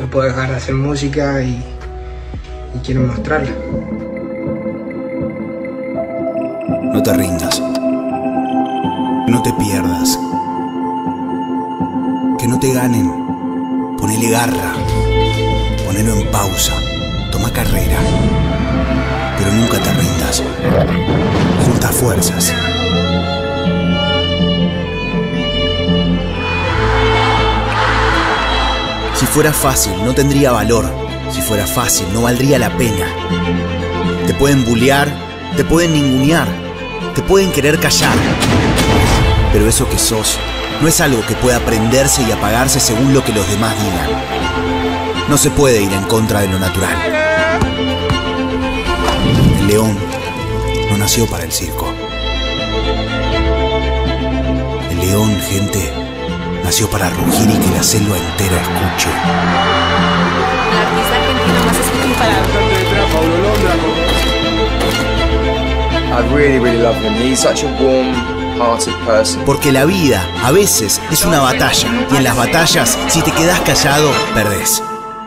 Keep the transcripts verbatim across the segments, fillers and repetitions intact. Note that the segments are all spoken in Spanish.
no puedo dejar de hacer música y, y quiero mostrarla. No te rindas. No te pierdas. Que no te ganen. Ponele garra. Ponelo en pausa. Toma carrera. Pero nunca te rindas. Junta fuerzas. Si fuera fácil, no tendría valor. Si fuera fácil, no valdría la pena. Te pueden bullear, te pueden ningunear, te pueden querer callar. Pero eso que sos no es algo que pueda aprenderse y apagarse según lo que los demás digan. No se puede ir en contra de lo natural. El león no nació para el circo. El león, gente, nació para rugir y que la selva entera escuche. El artista argentino más escuchado para... I really, really love him. He's such a warm-hearted person. Porque la vida, a veces, es una batalla. Y en las batallas, si te quedás callado, perdés.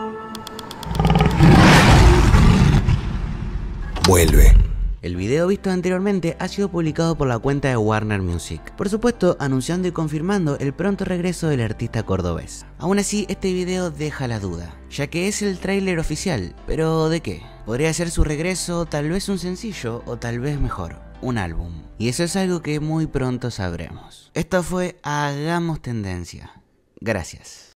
Vuelve. El video visto anteriormente ha sido publicado por la cuenta de Warner Music, por supuesto anunciando y confirmando el pronto regreso del artista cordobés. Aún así, este video deja la duda, ya que es el tráiler oficial, pero ¿de qué? Podría ser su regreso, tal vez un sencillo, o tal vez mejor, un álbum. Y eso es algo que muy pronto sabremos. Esto fue Hagamos Tendencia. Gracias.